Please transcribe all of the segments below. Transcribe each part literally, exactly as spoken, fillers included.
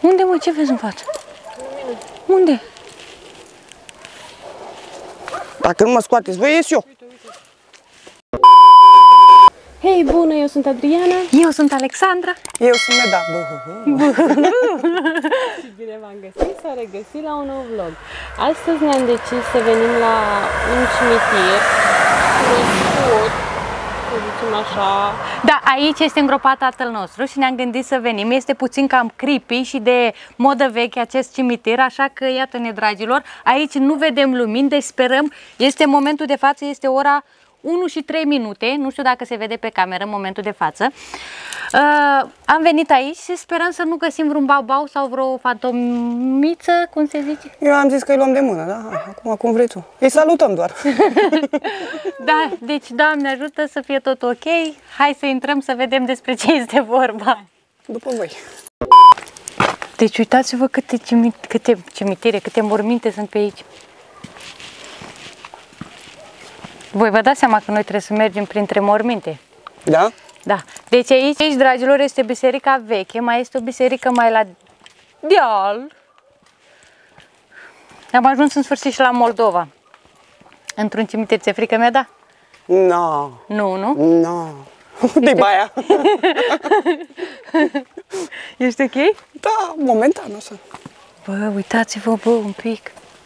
Unde, mă? Ce vezi în față? Unde? Dacă nu mă scoateți voi, ies eu. Hei, bună, eu sunt Adriana. Eu sunt Alexandra. Eu sunt Meda. Și bine v-am găsit, s-a regăsit la un nou vlog. Astăzi ne-am decis să venim la un cimitir cunoscut, să zicem așa. Da, aici este îngropat tatăl nostru și ne-am gândit să venim. Este puțin cam creepy și de modă veche acest cimitir, așa că iată-ne, dragilor, aici nu vedem lumini, deci sperăm, este momentul de față, este ora unu și trei minute, nu știu dacă se vede pe cameră în momentul de față. Uh, am venit aici și sperăm să nu găsim vreun bau-bau sau vreo fantomiță, cum se zice? Eu am zis că îi luăm de mână, da? Hai, acum cum vrei tu. Îi salutăm doar. Da, deci Doamne ajută să fie tot ok. Hai să intrăm să vedem despre ce este vorba. După voi. Deci uitați-vă câte, cimit, câte cimitire, câte morminte sunt pe aici. Voi vă dați seama că noi trebuie să mergem printre morminte. Da? Da. Deci aici, aici, dragilor, este biserica veche, mai este o biserică mai la deal. Am ajuns în sfârșit și la Moldova. Într-un cimitir, ți-e frică mea, da? No. Nu, nu? No. De baia. Ești ok? Da, momentan o să. Bă, uitați-vă, bă, un pic.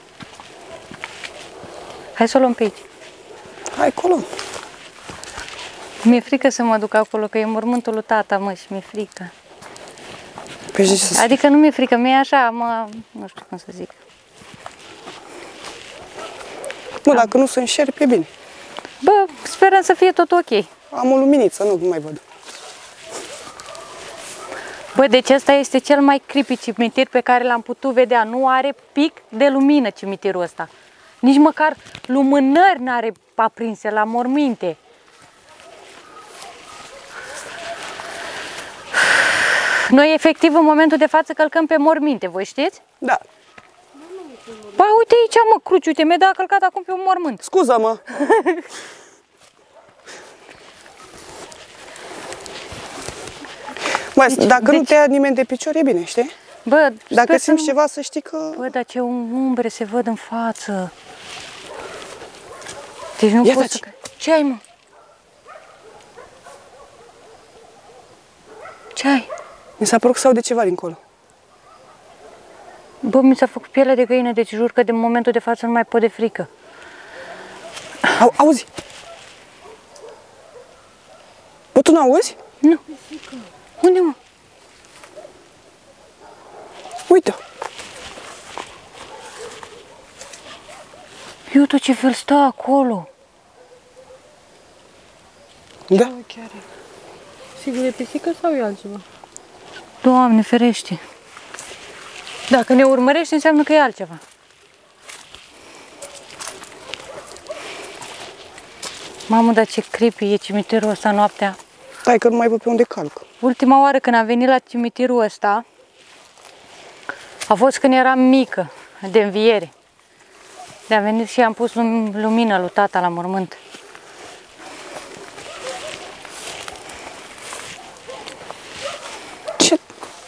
Hai să o luăm pe aici. Hai acolo. Mi-e frică să mă duc acolo, că e mormântul lui tata, mă, și mi-e frică. Păi să... Adică nu mi-e frică, mi-e așa, mă, nu știu cum să zic. Bă, Am. dacă nu sunt șerpi, e bine. Bă, sperăm să fie tot ok. Am o luminiță, nu mai văd. Bă, deci ăsta este cel mai creepy cimitir pe care l-am putut vedea. Nu are pic de lumină cimitirul ăsta. Nici măcar lumânări n-are aprinse la morminte. Noi, efectiv, în momentul de față călcăm pe morminte, voi știți? Da. Ba, uite aici, mă, cruci, uite, mi-a călcat acum pe un mormânt. Scuză-mă. Bă, deci, dacă deci... nu te ia nimeni de picior, e bine, știi? Bă, dacă simți să... ceva, să știi că... Bă, dar ce umbre se văd în față. Deci nu poți să... Ce ai, mă? Ce ai? Mi s-a părut că s-au de ceva dincolo. Bă, mi s-a făcut pielea de găină, deci jur că de momentul de față nu mai pot de frică. Au, auzi? Bă, tu n-auzi? Nu. Unde, mă? Uite. Iută ce fel stă acolo. Da? Chiar e. Sigur e pisică sau e altceva? Doamne ferește. Dacă ne urmărești, înseamnă că e altceva. Mamă, dar ce creepy e cimitirul ăsta noaptea. Stai că nu mai văd pe unde calc. Ultima oară când am venit la cimitirul ăsta a fost când eram mică, de înviere. De am venit și am pus lumină lui tata la mormânt. Ce?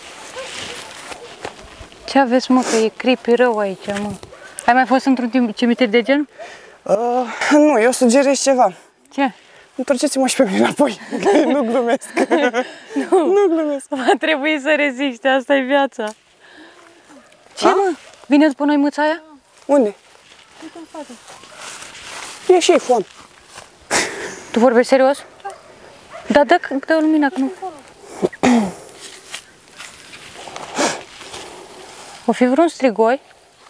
Ce aveți, mă, că e creepy rău aici, mă? Ai mai fost într-un cimitir de gen? Uh, nu, eu sugerez ceva. Ce? Întorceți-mă și pe mine înapoi. Nu glumesc. Nu, nu glumesc. Va trebui să reziști, asta e viața. Ce, A? mă? Vine după noi mâța aia? Unde? Uite în față. E și ei foame. Tu vorbești serios? Da, dă, dă lumina, că nu. O fi vreun strigoi?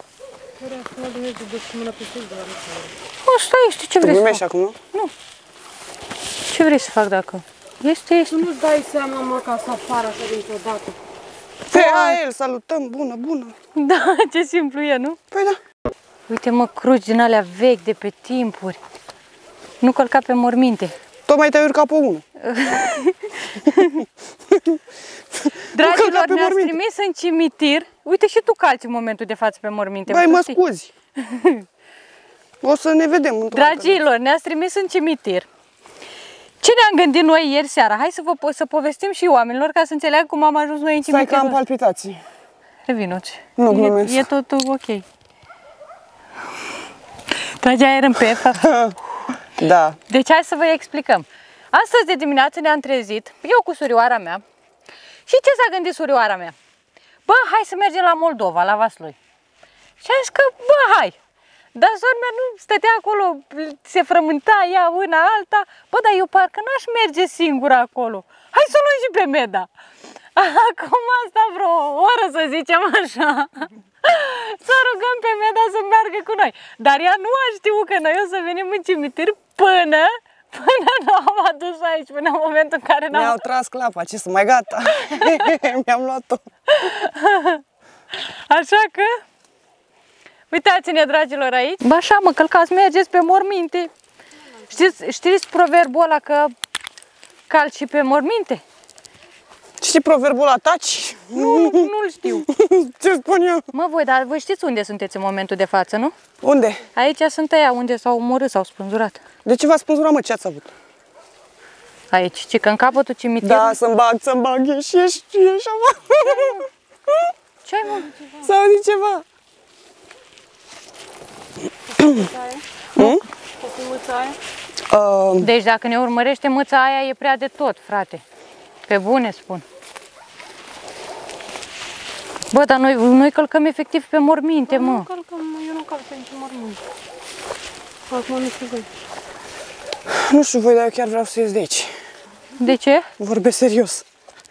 O, stai, știi ce vrei să fac? Acum, nu? Nu. Ce vrei să fac dacă? Este, este. Tu nu-ți dai seama, mă, ca să apară așa dintr-o dată. Pe aia el, salutăm, bună, bună. Da, ce simplu e, nu? Păi da. Uite, mă, cruci din alea vechi de pe timpuri. Nu călca pe morminte. Tocmai te-ai urcat pe unul. Dragilor, ne-ați trimis în cimitir. Uite și tu calci în momentul de față pe morminte. Băi, mă scuzi. O să ne vedem. Dragilor, ne-ați trimis în cimitir. Ce ne-am gândit noi ieri seara? Hai să vă să povestim și oamenilor ca să înțeleagă cum am ajuns noi în cimitir. Stai că am palpitații. Revinuți. Nu glumesc. E, e totul ok. Trage aer în piept. Da. Deci hai să vă explicăm. Astăzi de dimineață ne-am trezit, eu cu surioara mea. Și ce s-a gândit surioara mea? Bă, hai să mergem la Moldova, la Vaslui. Și a zis că, bă, hai. Dar sora mea nu stătea acolo, se frământa ea una alta. Bă, dar eu parcă n-aș merge singură acolo. Hai să o luăm și pe Meda. Acum asta vreo oră, să zicem așa. Să rugăm pe Meda să meargă cu noi. Dar ea nu a știut că noi o să venim în cimitir până, până nu am adus aici, până în momentul în care n-am... Mi-au tras clapa, ce să mai gata. Mi-am luat-o. Așa că... Uitați-ne, dragilor, aici. Bă, așa, mă, călcați, mergeți pe morminte. Știți, știți proverbul ăla că calci și pe morminte? Știi proverbul ăla, taci? Nu, nu-l știu. Ce spun eu? Mă, voi, dar voi știți unde sunteți în momentul de față, nu? Unde? Aici sunt aia unde s-au omorât, s-au spânzurat. De ce v-ați spânzurat, mă? Ce ați avut? Aici, ci că în capătul cimitirului... Da, să-mi bag, să-mi bag, ieși, ieși, ieși, mă. Ce-ai, mă? S-a auzit ceva? Uh, Deci dacă ne urmărește mâța aia, e prea de tot, frate. Pe bune spun. Bă, dar noi, noi călcăm efectiv pe morminte, mă. Nu călcăm, eu nu calc pe nici mormânt. Acum nu știu voi. nu știu voi, dar eu chiar vreau să ies de aici. De ce? Vorbesc serios.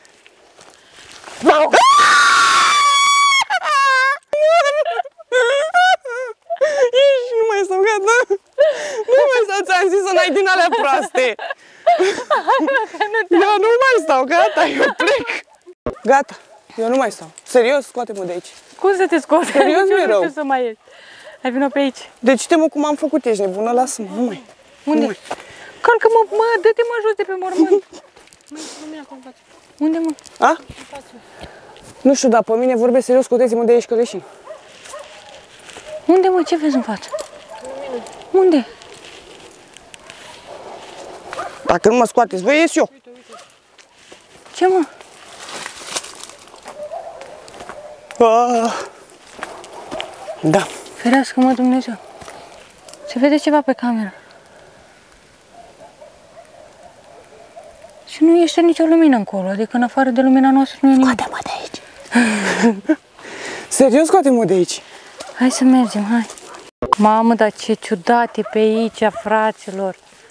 Ești, nu mai stau, gata. Nu mai stau, ți-am zis să n-ai din alea proaste. Eu nu mai stau, gata, eu plec. Gata, eu nu mai stau. Serios, scoate-mă de aici. Cum să te scoți? Serios, Eu nu mereu. știu să mai ieși. Hai, vină pe aici. Deci uite-mă cum am făcut, ești nebună, lasă-mă, nu mai. Unde? Nu mai. Calcă-mă, mă, dă-te mă jos de pe mormânt. Unde, mă? A? Nu știu, dar pe mine vorbesc serios, scoteți-mă de aici că leșin. Unde, mă? Ce vezi în față? Unde? Dacă nu mă scoateți, voi ies eu. Ce, mă? Ah. Da. Ferească-mă, Dumnezeu. Se vede ceva pe cameră. Și nu este nicio lumină încolo, adică în afară de lumina noastră nu e nimic. Scoate-mă de aici. Serios, scoate-mă de aici. Hai să mergem, hai. Mamă, dar ce ciudat e pe aici, fraților.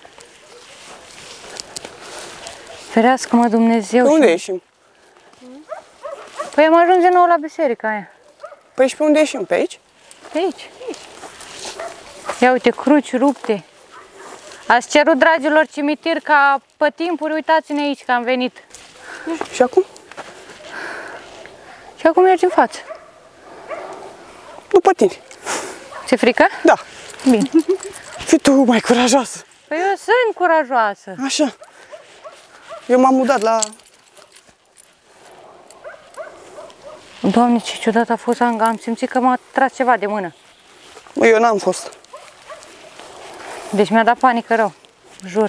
Ferească-mă, Dumnezeu. Pe unde și... ieșim? Păi am ajuns din nou la biserica aia. Păi și pe unde ieșim? Pe aici? Pe aici. Ia uite, cruci rupte. Ați cerut, dragilor, cimitir ca pe timpuri, uitați-ne aici că am venit. Și acum? Și acum mergem în față. După tine. Ți-e frică? Da. Bine. Fii tu mai curajoasă. Păi eu sunt curajoasă. Așa. Eu m-am mutat la... Doamne, ce ciudat a fost, am, am simțit că m-a tras ceva de mână. Bă, eu n-am fost. Deci mi-a dat panică rău, jur.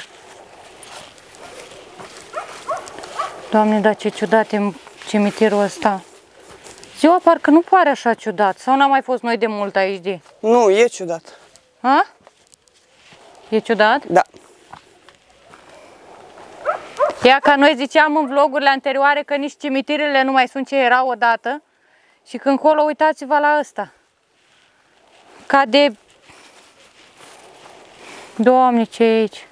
Doamne, dar ce ciudat e cimitirul ăsta. Ziua parcă nu pare așa ciudat. Sau n-am mai fost noi de mult aici de... Nu, e ciudat. Ha? E ciudat? Da. Ia ca noi ziceam în vlogurile anterioare că nici cimitirele nu mai sunt ce erau odată. Și când colo, uitați-vă la ăsta. Ca de... Doamne, ce e aici?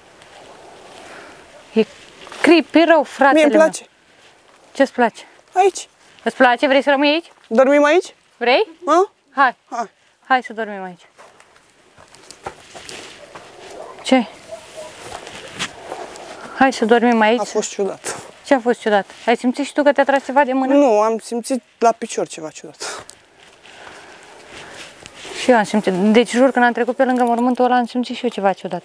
E creepy rău, fratele Mie îmi place. meu. Ce-ți place? Aici. Îți place? Vrei să rămâi aici? Dormim aici? Vrei? Ha? Hai. Hai. Hai să dormim aici. Ce? Hai să dormim aici. A fost ciudat. Ce a fost ciudat? Ai simțit și tu că te-a tras ceva de mână? Nu, am simțit la picior ceva ciudat. Și eu am simțit. Deci jur, când am trecut pe lângă mormântul ăla, am simțit și eu ceva ciudat.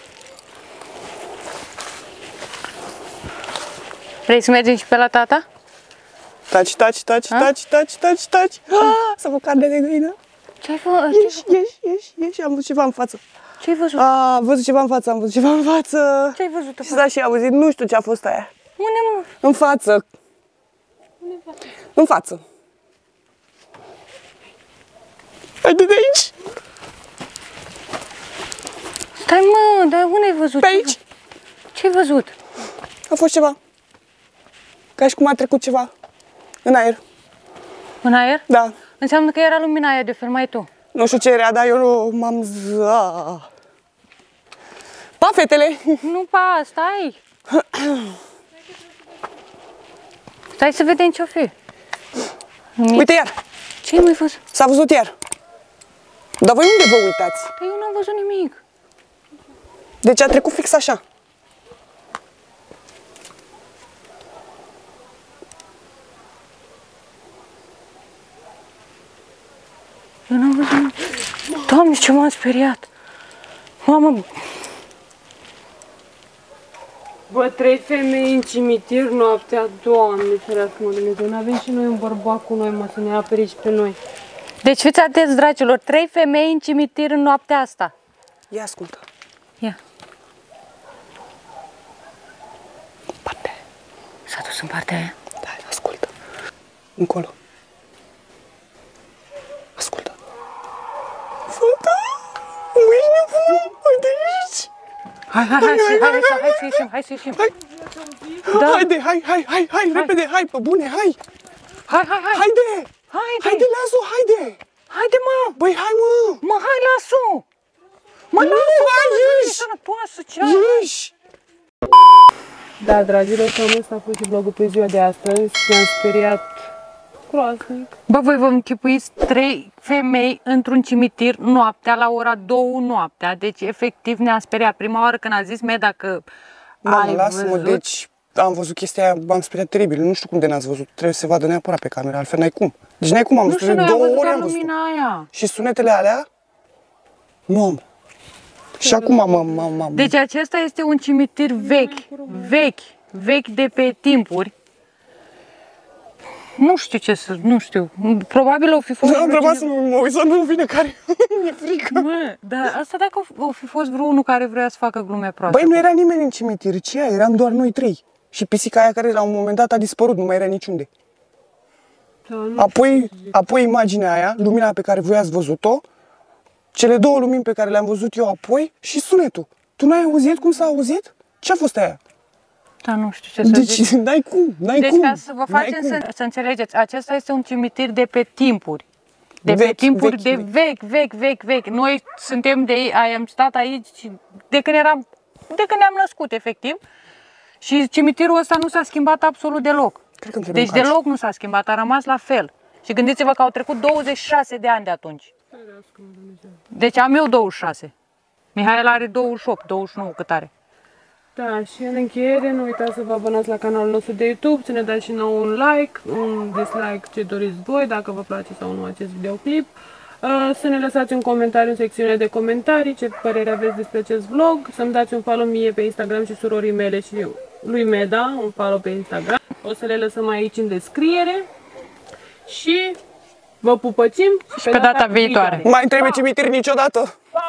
Vrei să mergem și pe la tata? Taci, taci, taci, Ha? taci, taci, taci, taci. Ah, să vă carne de găină. Ce-ai făcut? Ieși, ieși, ieși, ieși. Am văzut ceva în față. Ce-ai văzut? A, am văzut ceva în față, am văzut ceva în față. Ce-ai văzut? Și da, și am auzit, nu știu ce a fost aia. Unde, mă? În față. În față. Haide de aici! Stai mă, dar unde ai văzut? Pe aici! Ce ai văzut? A fost ceva. Ca și cum a trecut ceva în aer. În aer? Da. Înseamnă că era lumina aia de filmai tu. Nu știu ce era, dar eu nu m-am zis. Pa, fetele! Nu, pa, stai! Stai să vedem ce-o fi. Uite iar! Ce ai mai văzut? S-a văzut iar. Dar voi unde vă uitați? Păi eu n-am văzut nimic. Deci a trecut fix așa. Eu n-am văzut nimic. Doamne, ce m-am speriat. Mamă, Bă, trei femei în cimitir noaptea, Doamne, ferească-mă Dumnezeu, n-avem și noi un bărbat cu noi, mă, să ne apere și pe noi. deci fiți atenți, dragilor, trei femei în cimitir în noaptea asta. Ia ascultă. Ia. Parte. S-a dus în partea aia. Da, ascultă. Încolo. Ascultă. Fata! Nu ești nebun! Hai de aici! Hai, hai, hai, hai, hai, hai, hai să ieșim, hai să ieșim. Hai! Da. Haide, hai, hai, hai, hai, repede, hai, pe bune, hai! Hai, hai, hai. Haide! Haide. Haide, lasă-o, haide! Haide, mă. Băi, hai, mă! Mă, hai, lasă-o. Mă, Nu, lasă-o, hai, mă, ieși! sănătoasă, ce ai? Ieși! Da, dragilor, cam ăsta a fost și vlogul pe ziua de astăzi. Ne-am speriat groaznic. Bă, voi vă închipuiți trei femei într-un cimitir noaptea, la ora două noaptea. Deci, efectiv, ne-a speriat. Prima oară când a zis Meda că Mamă, ai lasă-mă, văzut. deci am văzut chestia aia, m-am speriat teribil. Nu știu cum de n-ați văzut, trebuie să se vadă neapărat pe cameră, altfel n-ai cum. Deci n-ai cum, am Nu văzut, știu, de noi am două văzut ori doar am văzut. lumina aia. Și sunetele alea? Mamă. Și acum m-am... m-am... Deci acesta este un cimitir vechi, vechi, vechi de pe timpuri. Nu știu ce să, nu știu, probabil o fi fost... Am vreo rămas să cineva- mă uit să nu vine care. Mi-e frică. Mă, dar asta dacă o fi fost vreunul care vrea să facă glume proaste. Băi, nu era nimeni în cimitir, ce ea? Eram doar noi trei. Și pisica aia care la un moment dat a dispărut, nu mai era niciunde. Da, nu Apoi, apoi imaginea aia, lumina pe care voi ați văzut-o, cele două lumini pe care le-am văzut eu apoi și sunetul. Tu n-ai auzit cum s-a auzit? Ce a fost aia? Da, nu știu ce să Deci, zic. n-ai cum, n-ai Deci cum. ca să vă n-ai facem cum. să, să înțelegeți, acesta este un cimitir de pe timpuri. De pe Vechi, timpuri vechi, de vechi, vechi, vechi, vechi. Noi suntem de aici, am stat aici de când eram, de când ne-am născut, efectiv. Și cimitirul ăsta nu s-a schimbat absolut deloc. Cred că îmi trebuie Deci un calci. deloc nu s-a schimbat, a rămas la fel. Și gândiți-vă că au trecut douăzeci și șase de ani de atunci. Deci am eu douăzeci și șase. Mihaela are douăzeci și opt, douăzeci și nouă, cât are? Da, și în încheiere, nu uitați să vă abonați la canalul nostru de YouTube, să ne dați și nouă un like, un dislike, ce doriți voi, dacă vă place sau nu acest videoclip. Uh, Să ne lăsați un comentariu în secțiunea de comentarii, ce părere aveți despre acest vlog, să-mi dați un follow mie pe Instagram și surorii mele și lui Meda, un follow pe Instagram. O să le lăsăm aici în descriere și vă pupăcim Și pe data viitoare. Mai trebuie cimitir niciodată. Pa!